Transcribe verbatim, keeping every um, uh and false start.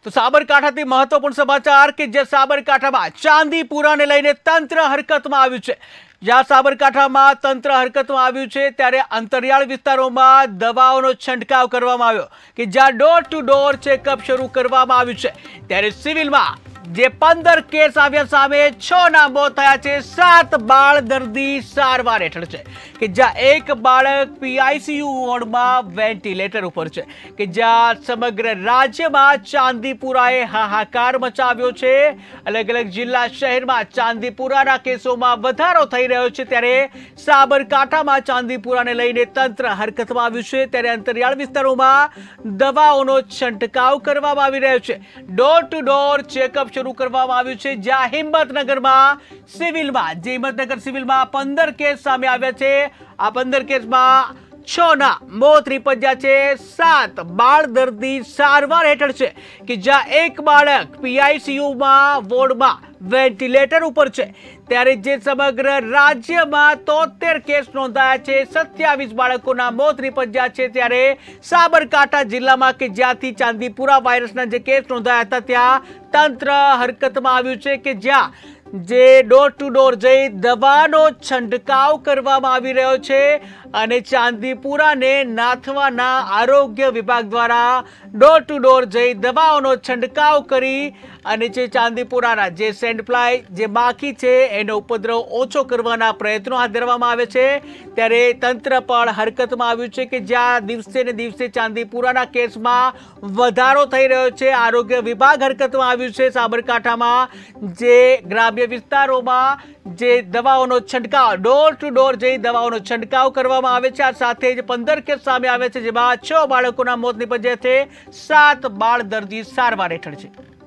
તો સાબરકાંઠાથી મહત્વપૂર્ણ સમાચાર કે જે સાબરકાંઠામાં ચાંદીપુરાને લઈને તંત્ર હરકતમાં આવ્યું છે। જ્યાં સાબરકાંઠામાં તંત્ર હરકતમાં આવ્યું છે ત્યારે અંતરિયાળ વિસ્તારોમાં દવાઓનો છંટકાવ કરવામાં આવ્યો કે જ્યાં ડોર ટુ ડોર ચેકઅપ શરૂ કરવામાં આવ્યું છે। ત્યારે સિવિલમાં જે પંદર કેસ આવ્યા સામે છ ના મોત થયા છે, સાત બાળ દર્દી સારવાર હેઠળ છે કે જ્યાં એક બાળક પીઆઈસીયુ વોર્ડમાં વેન્ટિલેટર ઉપર છે કે જ્યાં સમગ્ર રાજ્યમાં ચાંદીપુરાએ હાહાકાર મચાવ્યો છે। અલગ અલગ જિલ્લા શહેરમાં ચાંદીપુરાના કેસોમાં વધારો થઈ રહ્યો છે ત્યારે સાબરકાંઠામાં ચાંદીપુરાને લઈને તંત્ર હરકતમાં આવ્યું છે। ત્યારે અંતરિયાળ વિસ્તારોમાં દવાઓનો છંટકાવ કરવામાં આવી રહ્યો છે। ડોર ટુ ડોર ચેકઅપ શરૂ કરવામાં આવ્યું છે જ્યાં હિંમતનગરમાં સિવિલમાં જે હિંમતનગર સિવિલમાં પંદર કેસ સામે આવ્યા છે। આ પંદર કેસમાં છ ના મોત નીપજ્યા છે, સાત બાળ દર્દી સારવાર હેઠળ છે કે જ્યાં એક બાળક પીઆઈસીયુમાં વોર્ડમાં વેન્ટિલેટર ઉપર છે। ત્યારે જે સમગ્ર રાજ્યમાં તોતેર કેસ નોંધાયા છે, સત્યાવીસ બાળકોના મોત નીપજ્યા છે। ત્યારે સાબરકાંઠા જિલ્લામાં કે જ્યાંથી ચાંદીપુરા વાયરસના જે કેસ નોંધાયા હતા ત્યાં તંત્ર હરકતમાં આવ્યું છે કે જ્યાં જે ડોર ટુ ડોર જઈ દવાનો છંટકાવ કરવામાં આવી રહ્યો છે અને ચાંદીપુરાને નાથવાના આરોગ્ય વિભાગ દ્વારા ડોર ટુ ડોર જઈ દવાઓનો છંટકાવ કરી અને જે ચાંદીપુરાના જે સેન્ડ ફ્લાય જે બાકી છે એનો ઉપદ્રવ ઓછો કરવાના પ્રયત્નો હાથ ધરવામાં આવે છે। ત્યારે તંત્ર પણ હરકતમાં આવ્યું છે કે જ્યાં દિવસે ને દિવસે ચાંદીપુરાના કેસમાં વધારો થઈ રહ્યો છે, આરોગ્ય વિભાગ હરકતમાં આવ્યું છે। સાબરકાંઠામાં જે ગ્રામ્ય વિસ્તારોમાં જે દવાઓનો છંટકાવ ડોર ટુ ડોર જઈ દવાઓનો છંટકાવ કરવામાં આવે છે। આ સાથે જ પંદર કેસ સામે આવે છે જેમાં છ બાળકોના મોત નીપજ્યા છે, સાત બાળ દર્દી સારવાર હેઠળ છે।